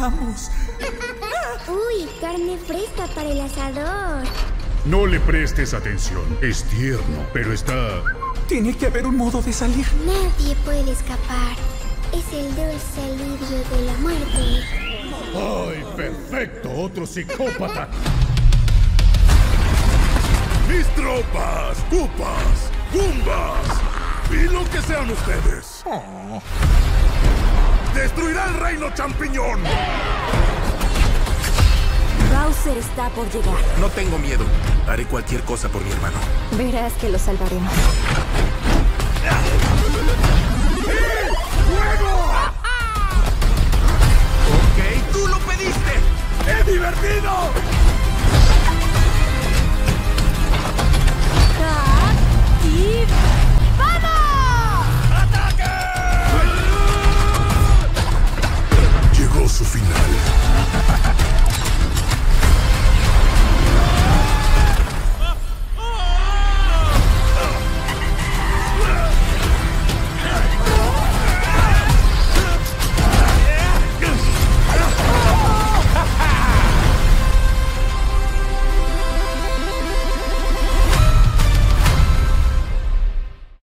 Vamos. Uy, carne fresca para el asador. No le prestes atención. Es tierno, pero está... Tiene que haber un modo de salir. Nadie puede escapar. Es el dulce alivio de la muerte. ¡Ay, perfecto! ¡Otro psicópata! ¡Mis tropas! ¡Cupas! ¡Gumbas! ¡Y lo que sean ustedes! ¡Destruirá el reino champiñón! Bowser está por llegar. No tengo miedo. Haré cualquier cosa por mi hermano. Verás que lo salvaremos.